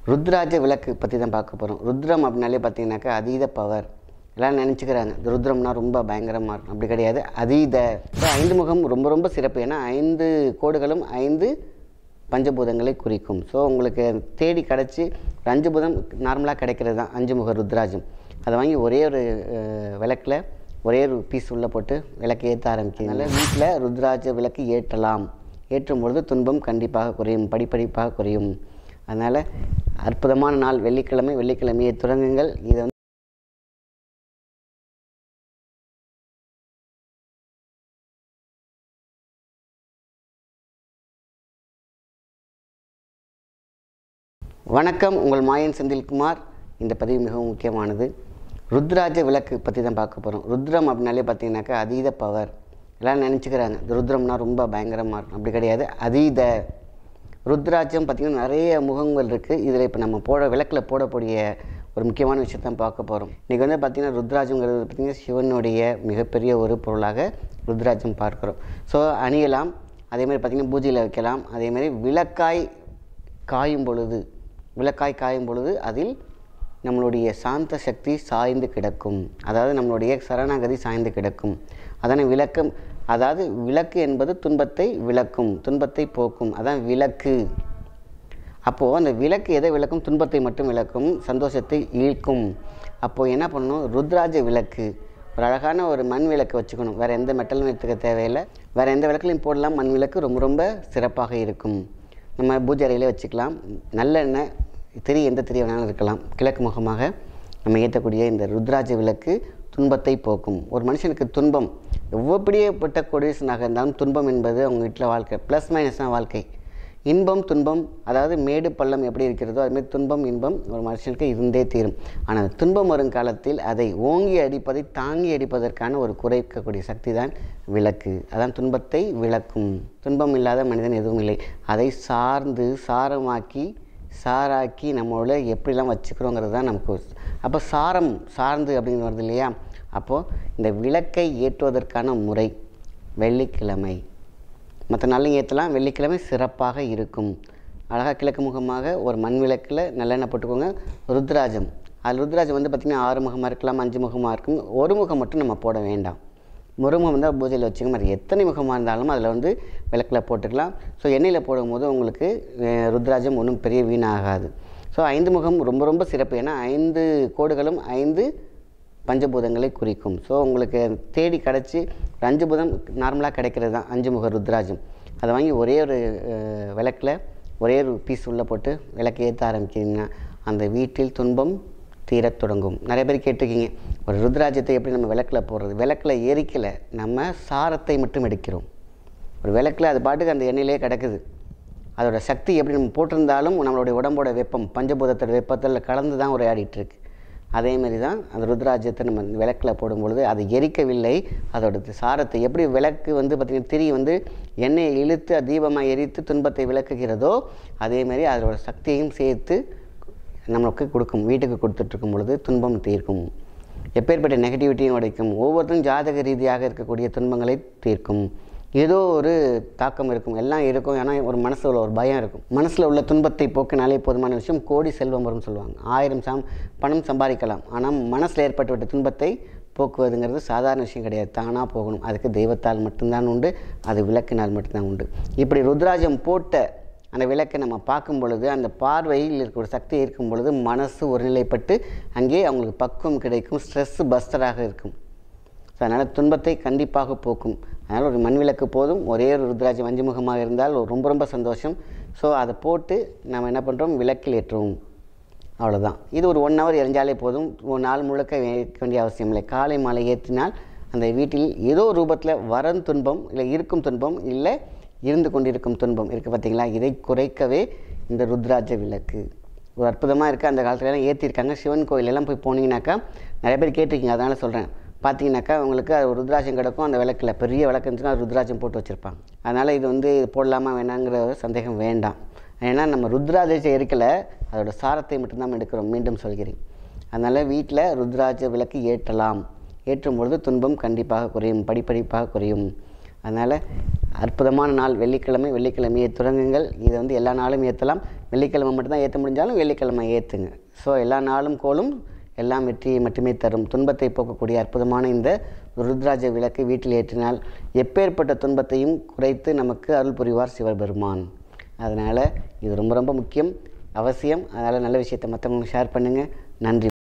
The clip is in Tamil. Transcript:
ருத்ராஜ விளக்கு பற்றி தான் பார்க்க போகிறோம். ருத்ரம் அப்படின்னாலே பார்த்தீங்கன்னாக்கா அதீத பவர். எல்லாம் நினச்சிக்கிறாங்க ருத்ரம்னா ரொம்ப பயங்கரமாக இருக்கும். அப்படி கிடையாது, அதீத. ஐந்து முகம் ரொம்ப ரொம்ப சிறப்பு. ஏன்னா 5 கோடுகளும் 5 பஞ்சபூதங்களை குறிக்கும். ஸோ உங்களுக்கு தேடி கிடச்சி 5 பூதம் நார்மலாக கிடைக்கிறது தான் 5 முக ருத்ராஜம். அதை வாங்கி ஒரே ஒரு விளக்கில் ஒரே ஒரு பீஸ் உள்ளே போட்டு விளக்கு ஏற்ற ஆரம்பிக்கிறதுனால வீட்டில் ருத்ராஜ விளக்கு ஏற்றலாம். ஏற்றும் பொழுது துன்பம் கண்டிப்பாக குறையும், படிப்படிப்பாக குறையும். அதனால் அற்புதமான நாள் வெள்ளிக்கிழமை. வெள்ளிக்கிழமையை தொடங்குங்கள். இதை வணக்கம், உங்கள் மாயன் செந்தில்குமார். இந்த பதிவு மிகவும் முக்கியமானது. ருத்ராஜ விளக்கு பற்றி தான் பார்க்க போகிறோம். ருத்ரம் அப்படின்னாலே பார்த்தீங்கன்னாக்கா அதீத பவர். எல்லாம் நினச்சிக்கிறாங்க ருத்ரம்னா ரொம்ப பயங்கரமாக இருக்கும். அப்படி கிடையாது, அதீத. ருத்ராஜம் பார்த்திங்கன்னா நிறைய முகங்கள் இருக்குது. இதில் இப்போ நம்ம விளக்கில் போடக்கூடிய ஒரு முக்கியமான விஷயத்தான் பார்க்க போகிறோம். இன்றைக்கி வந்து பார்த்திங்கன்னா ருத்ராஜங்கிறது பார்த்திங்கன்னா சிவனுடைய மிகப்பெரிய ஒரு பொருளாக ருத்ராஜம் பார்க்குறோம். ஸோ அணியலாம். அதேமாதிரி பார்த்திங்கன்னா பூஜையில் வைக்கலாம். அதேமாதிரி விளக்காய் காயும் பொழுது அதில் நம்மளுடைய சாந்த சக்தி சாய்ந்து கிடக்கும். அதாவது நம்மளுடைய சரணாகதி சாய்ந்து கிடக்கும். அதான விளக்கம். அதாவது விளக்கு என்பது துன்பத்தை விளக்கும், துன்பத்தை போக்கும். அதான் விளக்கு. அப்போது அந்த விளக்கு எதை விளக்கும்? துன்பத்தை மட்டும் விளக்கும், சந்தோஷத்தை ஈர்க்கும். அப்போது என்ன பண்ணணும்? ருத்ராஜ விளக்கு ஒரு அழகான ஒரு மண் விளக்கு வச்சுக்கணும். வேறு எந்த மெட்டலும் எடுத்துக்க தேவையில்லை. வேறு எந்த விளக்குலையும் போடலாம். மண் விளக்கு ரொம்ப ரொம்ப சிறப்பாக இருக்கும். நம்ம பூஜை அறையிலே வச்சுக்கலாம். நல்லெண்ணெய் எந்த திரி வேணாலும் இருக்கலாம். கிழக்கு முகமாக நம்ம ஏற்றக்கூடிய இந்த ருத்ராஜ விளக்கு துன்பத்தை போக்கும். ஒரு மனுஷனுக்கு துன்பம் எவ்வளோப்படியப்பட்ட கொடிசனாக இருந்தாலும் துன்பம் என்பது அவங்க வீட்டில் வாழ்க்கை ப்ளஸ் மைனஸ் தான் வாழ்க்கை. இன்பம் துன்பம், அதாவது மேடு பள்ளம் எப்படி இருக்கிறதோ அதுமாதிரி துன்பம் இன்பம் ஒரு மனுஷனுக்கு இருந்தே தீரும். ஆனால் துன்பம் வரும் காலத்தில் அதை ஓங்கி அடிப்பதை தாங்கி அடிப்பதற்கான ஒரு குறைக்கக்கூடிய சக்தி தான் விளக்கு. அதான் துன்பத்தை விளக்கும். துன்பம் இல்லாத மனிதன் எதுவும் இல்லை. அதை சாராக்கி நம்மளோட எப்படிலாம் வச்சுக்கிறோங்கிறது தான் நமக்கு. அப்போ சார்ந்து அப்படின்னு வருது இல்லையா? அப்போது இந்த விளக்கை ஏற்றுவதற்கான முறை வெள்ளிக்கிழமை. மற்ற நாளையும் ஏற்றலாம். வெள்ளிக்கிழமை சிறப்பாக இருக்கும். அழகாக கிழக்கு முகமாக ஒரு மண் விளக்கில் நல்லெண்ணெய் போட்டுக்கோங்க. ருத்ராஜம். அது ருத்ராஜம் வந்து பார்த்திங்கன்னா 6 முகமாக இருக்கலாம், 5 முகமாக இருக்கும். ஒரு முகம் மட்டும் நம்ம போட வேண்டாம். ஒரு முகம் வந்து பூஜையில் வச்சுக்க மாதிரி எத்தனை முகமாக இருந்தாலும் அதில் வந்து விளக்கில் போட்டுக்கலாம். ஸோ எண்ணெயில் போடும்போது உங்களுக்கு ருத்ராஜம் ஒன்றும் பெரிய வீணாகாது. ஸோ 5 முகம் ரொம்ப ரொம்ப சிறப்பு. ஏன்னா 5 கோடுகளும் 5 பஞ்சபூதங்களை குறிக்கும். ஸோ உங்களுக்கு தேடி கிடச்சி 5 பூதம் நார்மலாக கிடைக்கிறது தான் 5 முக ருத்ராஜம். அதை வாங்கி ஒரே ஒரு விளக்கில் ஒரே ஒரு பீஸ் உள்ளே போட்டு விளக்கு ஏற்ற ஆரம்பிச்சிங்கன்னா அந்த வீட்டில் துன்பம் தீரத் தொடங்கும். நிறைய பேர் கேட்டிருக்கீங்க, ஒரு ருத்ராஜத்தை எப்படி நம்ம விளக்கில் போடுறது? விளக்கில் எரிக்கலை, நம்ம சாரத்தை மட்டும் எடுக்கிறோம். ஒரு விளக்கில் அது பாட்டுக்கு அந்த எண்ணெயிலே கிடக்குது. அதோட சக்தி எப்படி நம்ம போட்டிருந்தாலும் நம்மளுடைய உடம்போட வெப்பம் பஞ்சபூதத்தோட வெப்பத்தில் கலந்து தான் உரையாடிட்டுருக்கு. அதேமாரி தான் அந்த ருத்ராஜத்தை நம்ம விளக்கில் போடும்பொழுது அது எரிக்கவில்லை. அதோட சாரத்தை எப்படி விளக்கு வந்து பார்த்திங்கன்னா திரி வந்து எண்ணெயை இழுத்து தீபமாக எரித்து துன்பத்தை விளக்குகிறதோ அதேமாரி அதோட சக்தியையும் சேர்த்து நம்மளுக்கு கொடுக்கும். வீட்டுக்கு கொடுத்துட்ருக்கும் பொழுது துன்பம் தீர்க்கும். எப்பேற்பட்ட நெகட்டிவிட்டியும் உடைக்கும். ஒவ்வொருத்தரும் ஜாதக ரீதியாக இருக்கக்கூடிய துன்பங்களை தீர்க்கும். ஏதோ ஒரு தாக்கம் இருக்கும், எல்லாம் இருக்கும். ஏன்னா ஒரு மனசில் ஒரு பயம் இருக்கும். மனசில் உள்ள துன்பத்தை போக்கினாலே போதுமான விஷயம். கோடி செல்வம் வரும்னு சொல்லுவாங்க. 1000 பணம் சம்பாதிக்கலாம். ஆனால் மனசில் ஏற்பட்டுவிட்ட துன்பத்தை போக்குவதுங்கிறது சாதாரண விஷயம் கிடையாது. தானாக போகணும். அதுக்கு தெய்வத்தால் மட்டும்தான் உண்டு. அது விளக்கினால் மட்டும்தான் உண்டு. இப்படி ருத்ராஜம் போட்ட அந்த விளக்கை நம்ம பார்க்கும் பொழுது அந்த பார்வையில் இருக்கிற ஒரு சக்தி இருக்கும் பொழுது மனசு ஒருநிலைப்பட்டு அங்கே அவங்களுக்கு பக்குவம் கிடைக்கும். ஸ்ட்ரெஸ்ஸு பஸ்டராக இருக்கும். ஸோ அதனால் துன்பத்தை கண்டிப்பாக போக்கும். அதனால் ஒரு மண் விளக்கு போதும். ஒரே ஒரு ருத்ராஜம் 5 முகமாக இருந்தால் ரொம்ப ரொம்ப சந்தோஷம். ஸோ அதை போட்டு நம்ம என்ன பண்ணுறோம்? விளக்கில் ஏற்றுவோம். அவ்வளோதான். இது ஒரு 1 ஹவர் எரிஞ்சாலே போதும். ஒரு நாள் முழுக்க ஏற்க வேண்டிய அவசியம் இல்லை. காலை மாலை ஏற்றினால் அந்த வீட்டில் ஏதோ ரூபத்தில் வரும் துன்பம் இல்லை இருக்கும் துன்பம் இல்லை இருந்து கொண்டிருக்கும் துன்பம் இருக்குது பார்த்தீங்களா? இதை குறைக்கவே இந்த ருத்ராஜ விளக்கு ஒரு அற்புதமாக இருக்குது. அந்த காலத்துலலாம் ஏற்றிருக்காங்க. சிவன் கோயிலெல்லாம் போய் போனீங்கன்னாக்கா நிறைய பேர் கேட்டிருக்கீங்க, அதனால் சொல்கிறேன். பார்த்தீங்கன்னாக்கா உங்களுக்கு அது ருத்ராஜம் கிடக்கும். அந்த விளக்கில் பெரிய விளக்கு இருந்துச்சுன்னா அது ருத்ராஜம் போட்டு வச்சுருப்பாங்க. அதனால் இது வந்து போடலாமா வேணாங்கிற சந்தேகம் வேண்டாம். ஏன்னா நம்ம ருத்ராஜத்தை எரிக்கலை, அதோட சாரத்தை மட்டும்தான் எடுக்கிறோம். மீண்டும் சொல்கிறேன். அதனால் வீட்டில் ருத்ராஜ விளக்கு ஏற்றலாம். ஏற்றும் பொழுது துன்பம் கண்டிப்பாக குறையும், படிப்படிப்பாக குறையும். அதனால் அற்புதமான நாள் வெள்ளிக்கிழமை. வெள்ளிக்கிழமையை தொடங்குங்கள். இதை வந்து எல்லா நாளும் ஏற்றலாம். வெள்ளிக்கிழமை மட்டும்தான் ஏற்ற முடிஞ்சாலும் வெள்ளிக்கிழமை ஏற்றுங்க. ஸோ எல்லா நாளும் கோளும் எல்லாம் வெற்றியை மட்டுமே தரும். துன்பத்தை போக்கக்கூடிய அற்புதமான இந்த ருத்ராஜ விளக்கை வீட்டில் ஏற்றினால் எப்பேற்பட்ட துன்பத்தையும் குறைத்து நமக்கு அருள் புரிவார் சிவபெருமான். அதனால் இது ரொம்ப ரொம்ப முக்கியம், அவசியம். அதனால் நல்ல விஷயத்தை மற்றவங்களுக்கு ஷேர் பண்ணுங்கள். நன்றி.